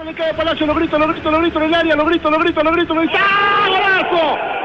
le cae Palacio, lo grito en el área, lo grito. ¡Ah, golazo!